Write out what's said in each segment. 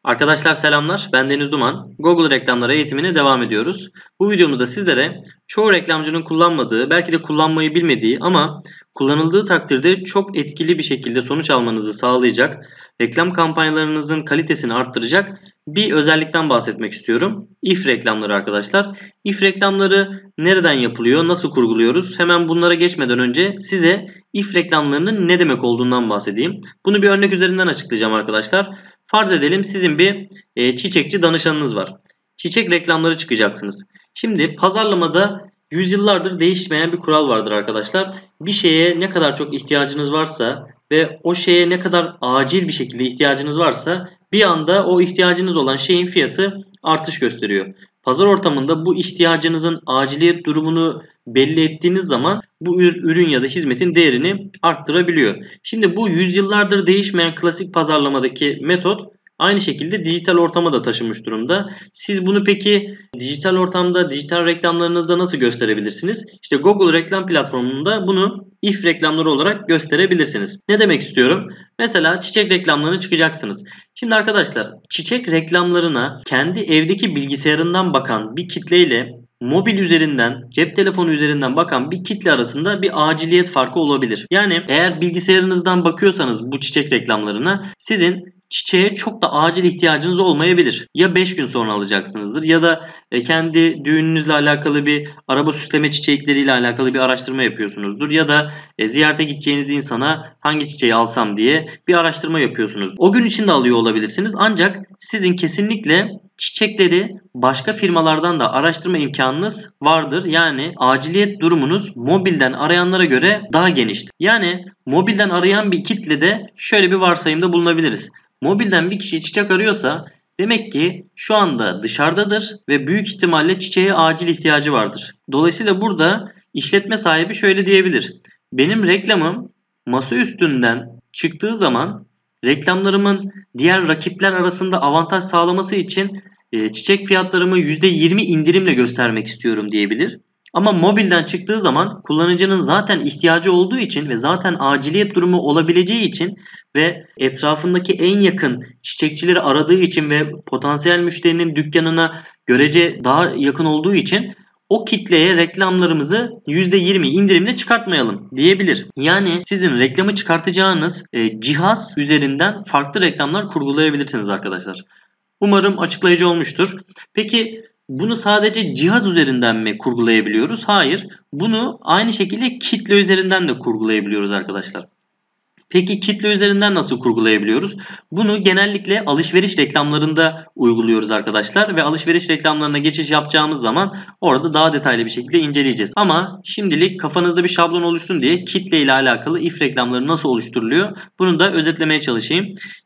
Arkadaşlar selamlar, ben Deniz Duman. Google reklamları eğitimine devam ediyoruz. Bu videomuzda sizlere çoğu reklamcının kullanmadığı, belki de kullanmayı bilmediği ama kullanıldığı takdirde çok etkili bir şekilde sonuç almanızı sağlayacak, reklam kampanyalarınızın kalitesini arttıracak bir özellikten bahsetmek istiyorum. If reklamları arkadaşlar. If reklamları nereden yapılıyor, nasıl kurguluyoruz? Hemen bunlara geçmeden önce size if reklamlarının ne demek olduğundan bahsedeyim. Bunu bir örnek üzerinden açıklayacağım arkadaşlar. Farz edelim sizin bir çiçekçi danışanınız var. Çiçek reklamları çıkacaksınız. Şimdi pazarlamada yüzyıllardır değişmeyen bir kural vardır arkadaşlar. Bir şeye ne kadar çok ihtiyacınız varsa ve o şeye ne kadar acil bir şekilde ihtiyacınız varsa bir anda o ihtiyacınız olan şeyin fiyatı artış gösteriyor. Pazar ortamında bu ihtiyacınızın aciliyet durumunu belli ettiğiniz zaman bu ürün ya da hizmetin değerini arttırabiliyor. Şimdi bu yüzyıllardır değişmeyen klasik pazarlamadaki metot aynı şekilde dijital ortama da taşınmış durumda. Siz bunu peki dijital ortamda, dijital reklamlarınızda nasıl gösterebilirsiniz? İşte Google reklam platformunda bunu if reklamları olarak gösterebilirsiniz. Ne demek istiyorum? Mesela çiçek reklamlarına çıkacaksınız. Şimdi arkadaşlar çiçek reklamlarına kendi evdeki bilgisayarından bakan bir kitleyle mobil üzerinden, cep telefonu üzerinden bakan bir kitle arasında bir aciliyet farkı olabilir. Yani eğer bilgisayarınızdan bakıyorsanız bu çiçek reklamlarına sizin çiçeğe çok da acil ihtiyacınız olmayabilir. Ya 5 gün sonra alacaksınızdır ya da kendi düğününüzle alakalı bir araba süsleme çiçekleriyle alakalı bir araştırma yapıyorsunuzdur ya da ziyarete gideceğiniz insana hangi çiçeği alsam diye bir araştırma yapıyorsunuz. O gün için de alıyor olabilirsiniz ancak sizin kesinlikle çiçekleri başka firmalardan da araştırma imkanınız vardır. Yani aciliyet durumunuz mobilden arayanlara göre daha geniştir. Yani mobilden arayan bir kitlede şöyle bir varsayımda bulunabiliriz. Mobilden bir kişi çiçek arıyorsa demek ki şu anda dışarıdadır ve büyük ihtimalle çiçeğe acil ihtiyacı vardır. Dolayısıyla burada işletme sahibi şöyle diyebilir. Benim reklamım masa üstünden çıktığı zaman reklamlarımın diğer rakipler arasında avantaj sağlaması için çiçek fiyatlarımı %20 indirimle göstermek istiyorum diyebilir. Ama mobilden çıktığı zaman kullanıcının zaten ihtiyacı olduğu için ve zaten aciliyet durumu olabileceği için ve etrafındaki en yakın çiçekçileri aradığı için ve potansiyel müşterinin dükkanına görece daha yakın olduğu için o kitleye reklamlarımızı %20 indirimle çıkartmayalım diyebilir. Yani sizin reklamı çıkartacağınız cihaz üzerinden farklı reklamlar kurgulayabilirsiniz arkadaşlar. Umarım açıklayıcı olmuştur. Peki bunu sadece cihaz üzerinden mi kurgulayabiliyoruz? Hayır. Bunu aynı şekilde kitle üzerinden de kurgulayabiliyoruz arkadaşlar. Peki kitle üzerinden nasıl kurgulayabiliyoruz? Bunu genellikle alışveriş reklamlarında uyguluyoruz arkadaşlar ve alışveriş reklamlarına geçiş yapacağımız zaman orada daha detaylı bir şekilde inceleyeceğiz. Ama şimdilik kafanızda bir şablon oluşsun diye kitle ile alakalı if reklamları nasıl oluşturuluyor? Bunu da özetlemeye çalışayım.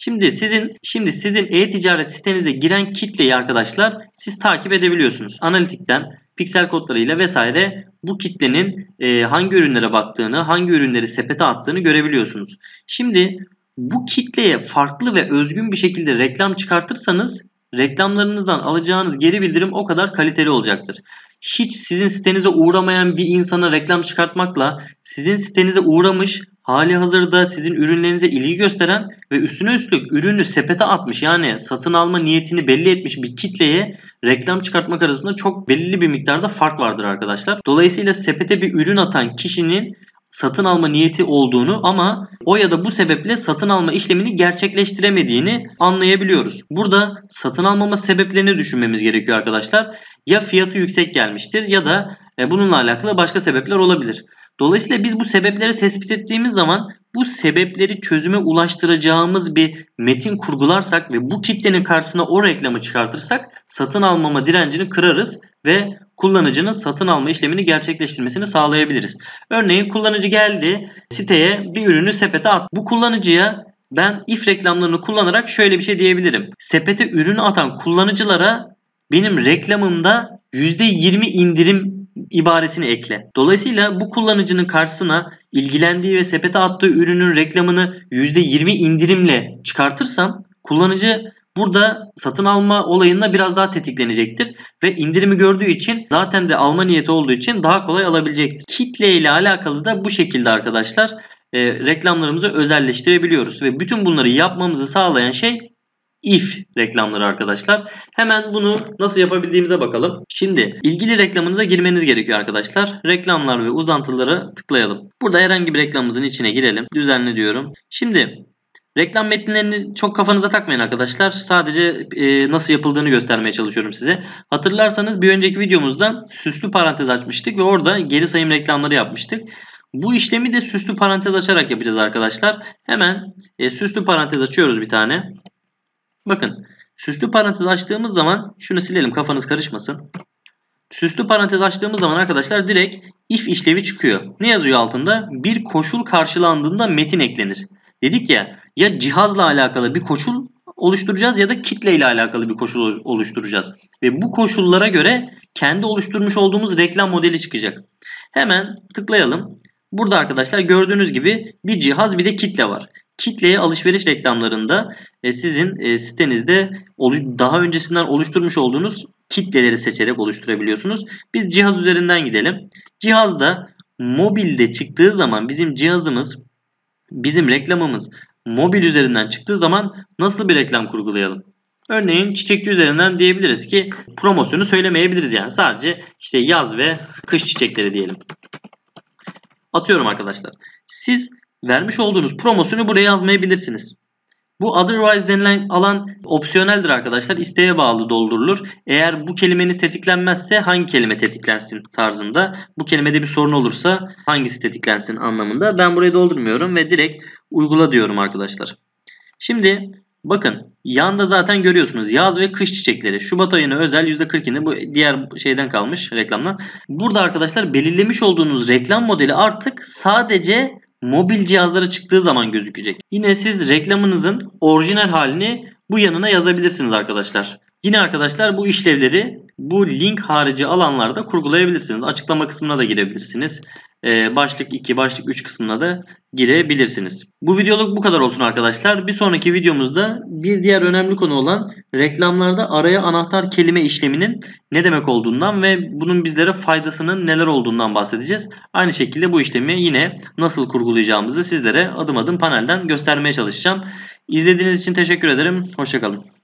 Şimdi sizin e-ticaret sitenize giren kitleyi arkadaşlar siz takip edebiliyorsunuz. Analitikten piksel kodlarıyla vesaire bu kitlenin hangi ürünlere baktığını, hangi ürünleri sepete attığını görebiliyorsunuz. Şimdi bu kitleye farklı ve özgün bir şekilde reklam çıkartırsanız reklamlarınızdan alacağınız geri bildirim o kadar kaliteli olacaktır. Hiç sizin sitenize uğramayan bir insana reklam çıkartmakla sizin sitenize uğramış, hali hazırda sizin ürünlerinize ilgi gösteren ve üstüne üstlük ürünü sepete atmış yani satın alma niyetini belli etmiş bir kitleye reklam çıkartmak arasında çok belirli bir miktarda fark vardır arkadaşlar. Dolayısıyla sepete bir ürün atan kişinin satın alma niyeti olduğunu ama o ya da bu sebeple satın alma işlemini gerçekleştiremediğini anlayabiliyoruz. Burada satın almama sebeplerini düşünmemiz gerekiyor arkadaşlar. Ya fiyatı yüksek gelmiştir ya da bununla alakalı başka sebepler olabilir. Dolayısıyla biz bu sebepleri tespit ettiğimiz zaman bu sebepleri çözüme ulaştıracağımız bir metin kurgularsak ve bu kitlenin karşısına o reklamı çıkartırsak satın almama direncini kırarız ve kullanıcının satın alma işlemini gerçekleştirmesini sağlayabiliriz. Örneğin kullanıcı geldi siteye bir ürünü sepete attı. Bu kullanıcıya ben if reklamlarını kullanarak şöyle bir şey diyebilirim. Sepete ürünü atan kullanıcılara benim reklamımda %20 indirim ibaresini ekle. Dolayısıyla bu kullanıcının karşısına ilgilendiği ve sepete attığı ürünün reklamını %20 indirimle çıkartırsam kullanıcı burada satın alma olayında biraz daha tetiklenecektir ve indirimi gördüğü için zaten de alma niyeti olduğu için daha kolay alabilecektir. Kitle ile alakalı da bu şekilde arkadaşlar reklamlarımızı özelleştirebiliyoruz ve bütün bunları yapmamızı sağlayan şey if reklamları arkadaşlar. Hemen bunu nasıl yapabildiğimize bakalım. Şimdi ilgili reklamınıza girmeniz gerekiyor arkadaşlar. Reklamlar ve uzantılara tıklayalım. Burada herhangi bir reklamımızın içine girelim. Düzenle diyorum. Şimdi reklam metinlerini çok kafanıza takmayın arkadaşlar. Sadece nasıl yapıldığını göstermeye çalışıyorum size. Hatırlarsanız bir önceki videomuzda süslü parantez açmıştık ve orada geri sayım reklamları yapmıştık. Bu işlemi de süslü parantez açarak yapacağız arkadaşlar. Hemen süslü parantez açıyoruz bir tane. Bakın süslü parantez açtığımız zaman şunu silelim kafanız karışmasın. Süslü parantez açtığımız zaman arkadaşlar direkt if işlevi çıkıyor. Ne yazıyor altında? Bir koşul karşılandığında metin eklenir. Dedik ya cihazla alakalı bir koşul oluşturacağız ya da kitle ile alakalı bir koşul oluşturacağız. Ve bu koşullara göre kendi oluşturmuş olduğumuz reklam modeli çıkacak. Hemen tıklayalım. Burada arkadaşlar gördüğünüz gibi bir cihaz bir de kitle var. Kitleye alışveriş reklamlarında sizin sitenizde daha öncesinden oluşturmuş olduğunuz kitleleri seçerek oluşturabiliyorsunuz. Biz cihaz üzerinden gidelim. Cihazda mobilde çıktığı zaman bizim reklamımız mobil üzerinden çıktığı zaman nasıl bir reklam kurgulayalım? Örneğin çiçekçi üzerinden diyebiliriz ki promosyonu söylemeyebiliriz yani. Sadece işte yaz ve kış çiçekleri diyelim. Atıyorum arkadaşlar. Siz vermiş olduğunuz promosyonu buraya yazmayabilirsiniz. Bu otherwise denilen alan opsiyoneldir arkadaşlar. İsteğe bağlı doldurulur. Eğer bu kelimeniz tetiklenmezse hangi kelime tetiklensin tarzında. Bu kelimede bir sorun olursa hangisi tetiklensin anlamında. Ben burayı doldurmuyorum ve direkt uygula diyorum arkadaşlar. Şimdi bakın yanda zaten görüyorsunuz yaz ve kış çiçekleri. Şubat ayına özel %40'inde bu diğer şeyden kalmış reklamdan. Burada arkadaşlar belirlemiş olduğunuz reklam modeli artık sadece mobil cihazlara çıktığı zaman gözükecek. Yine siz reklamınızın orijinal halini bu yanına yazabilirsiniz arkadaşlar. Yine arkadaşlar bu işlevleri bu link harici alanlarda kurgulayabilirsiniz. Açıklama kısmına da girebilirsiniz. Başlık 2, başlık 3 kısmına da girebilirsiniz. Bu videoluk bu kadar olsun arkadaşlar. Bir sonraki videomuzda bir diğer önemli konu olan reklamlarda araya anahtar kelime işleminin ne demek olduğundan ve bunun bizlere faydasının neler olduğundan bahsedeceğiz. Aynı şekilde bu işlemi yine nasıl kurgulayacağımızı sizlere adım adım panelden göstermeye çalışacağım. İzlediğiniz için teşekkür ederim. Hoşça kalın.